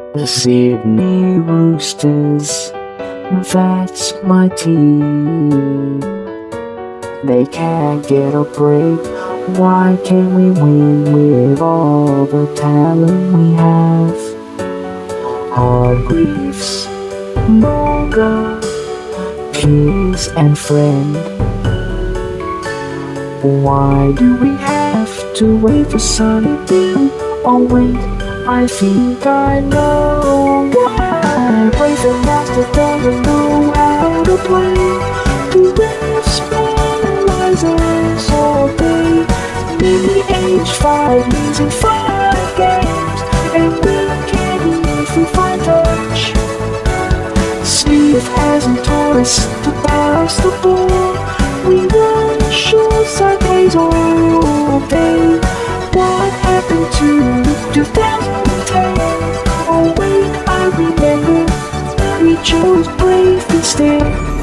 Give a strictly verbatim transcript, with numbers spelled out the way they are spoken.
The Sydney Roosters, that's my team. They can't get a break. Why can't we win with all the talent we have? Hargreaves, Moga, Pearce and Friend. Why do we have to wait for Sonny Bill? Oh wait, I think I know why. Raven Master doesn't know how to play. The refs penalize us all day. Maybe age five means in five games, and we can't even find touch. Steve hasn't taught us to pass the ball. We run short sideways all day. What happened to twenty ten? Oh wait, I remember. We chose brave instead.